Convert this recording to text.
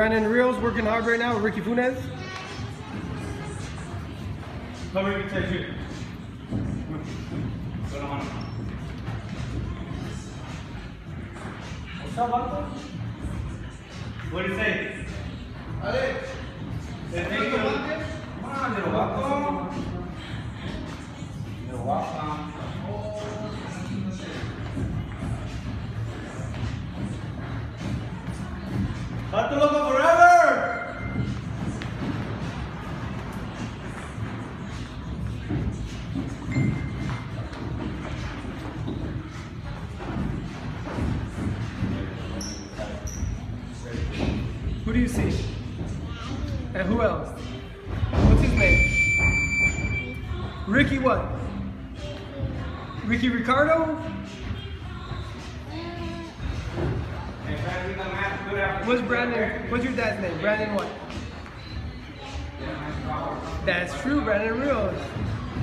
Brandon Rios working hard right now with Ricky Funez. Come here, you take it. What's up, Vato? What do you say? Ale. Come on, little Vato. Little Vato. Vato loco forever! Who do you see? And who else? What's his name? Ricky what? Ricky Ricardo? What's Brandon? What's your dad's name? Brandon what? That's true, Brandon Rios.